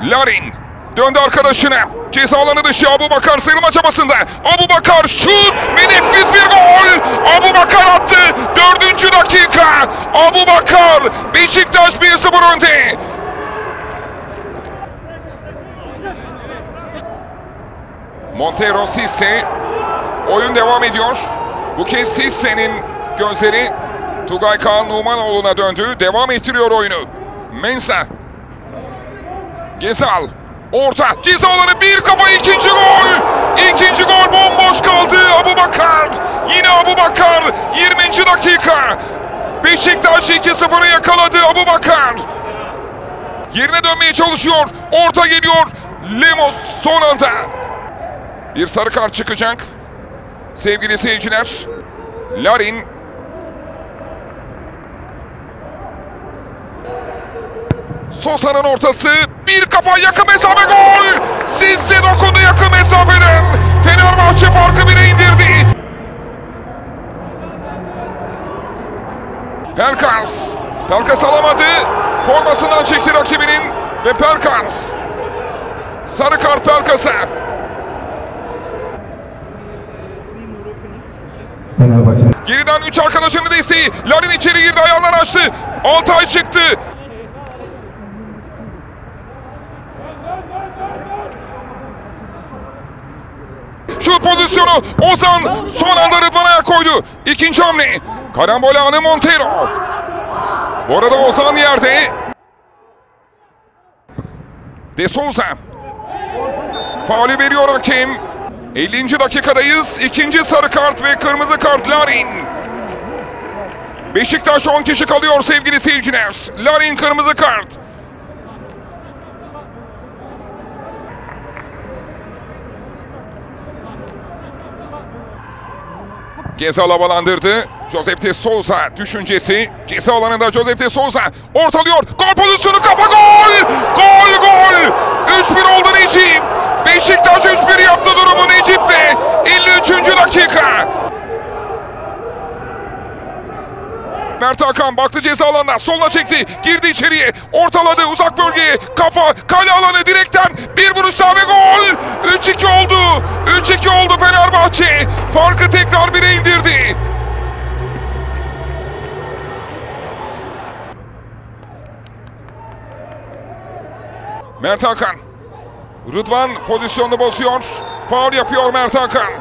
Larin döndü arkadaşına. Ceza alanı dışı Abubakar sıyrılma çabasında. Abubakar şut ve nefis bir gol. Abubakar attı. 4. dakika. Abubakar, Beşiktaş 1-0 önde. Montero, Cisse. Oyun devam ediyor. Bu kez Cisse'nin gözleri Tugay Kaan Numanoğlu'na döndü. Devam ettiriyor oyunu. Mensah. Gezal. Orta. Ceza alanı, bir kafa, ikinci gol. İkinci gol bomboş kaldı. Abubakar. Yine Abubakar. 20. dakika. Beşiktaş 2-0'ı yakaladı Abubakar. Yerine dönmeye çalışıyor. Orta geliyor. Lemos son anda. Bir sarı kart çıkacak. Sevgili seyirciler. Larin. Sosa'nın ortası. Bir kafa, yakın mesafe, gol. Cisse dokundu yakın mesafeden. Fenerbahçe farkı 1'e indirdi. Pelkas. Pelkas alamadı. Formasından çekti rakibinin ve Pelkas. Sarı kart Pelkas'a. Geriden 3 arkadaşının desteği. Larin içeri girdi, ayağından açtı. Altay çıktı. Şut pozisyonu. Ozan son anda Rıdvan'a koydu. İkinci hamle. Karambol anı Montero. Bu arada Ozan yerde. De Souza. Faulü veriyor hakem. 50. dakikadayız. İkinci sarı kart ve kırmızı kart Larin. Beşiktaş 10 kişi kalıyor sevgili seyirciler. Larin kırmızı kart. Gezal havalandırdı. Josef de Souza düşüncesi. Ceza alanında Josef de Souza ortalıyor. Gol pozisyonu, kafa, gol! Gol, gol! 3-1 oldu Necip. Beşiktaş 3-1 yaptı durumu Necip'le. 53. dakika. Mert Hakan baktı ceza alanına. Soluna çekti. Girdi içeriye. Ortaladı uzak bölgeye. Kafa, kale alanı, direkten. Bir vuruş daha ve gol. 3-2 oldu. 3-2 oldu Fenerbahçe. Farkı tekrar 1'e indirdi. Mert Hakan. Rıdvan pozisyonunu bozuyor. Faul yapıyor Mert Hakan.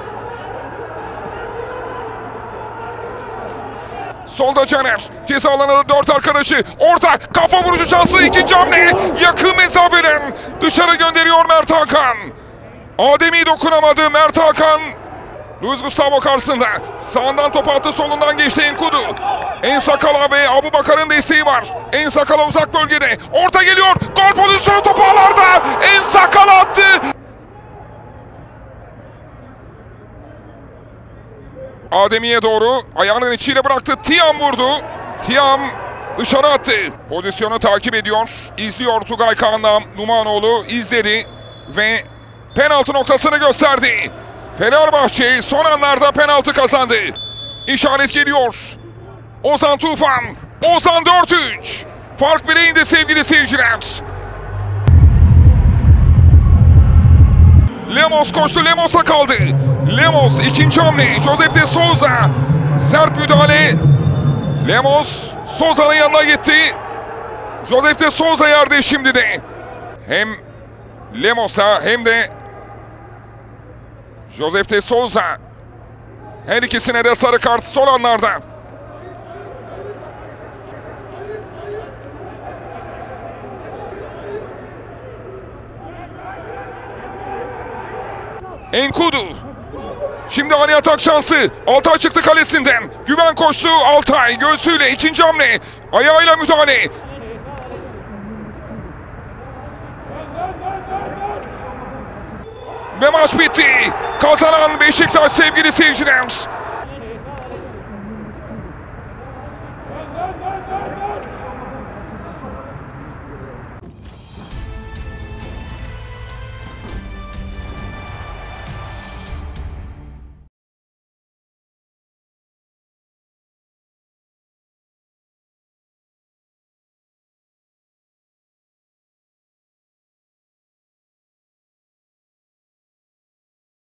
Solda Caner. Ceza alanında 4 arkadaşı. Orta, kafa vuruşu şansı, ikinci hamle. Yakın mesafeden dışarı gönderiyor Mert Hakan. Ademi dokunamadı Mert Hakan. Luis Gustavo karşısında. Sağından topu attı, solundan geçti Enkudu. Ensakala ve Abubakar'ın desteği var. Ensakala uzak bölgede. Orta geliyor. Gol pozisyonu, topu ağlarda. Ensakala attı. Ademi'ye doğru ayağının içiyle bıraktı. Tiam vurdu. Tiam dışarı attı. Pozisyonu takip ediyor. İzliyor Tugay Kaan Numanoğlu. İzledi ve penaltı noktasını gösterdi. Fenerbahçe son anlarda penaltı kazandı. İşaret geliyor. Ozan Tufan. Ozan 4-3. Fark 1'e indi sevgili seyirciler. Lemos koştu. Lemos'la kaldı. Lemos ikinci hamle. Josef de Souza. Sert müdahale. Lemos Souza'nın yanına gitti. Josef de Souza yerde şimdi de. Hem Lemos'a hem de Josef de Souza. Her ikisine de sarı kart son anlarda. Enkudu. Şimdi ani atak şansı. Altay çıktı kalesinden. Güven koştu. Altay göğsüyle ikinci hamle. Ayağıyla müdahale. Ve maç bitti. Kazanan Beşiktaş sevgili seyirciler.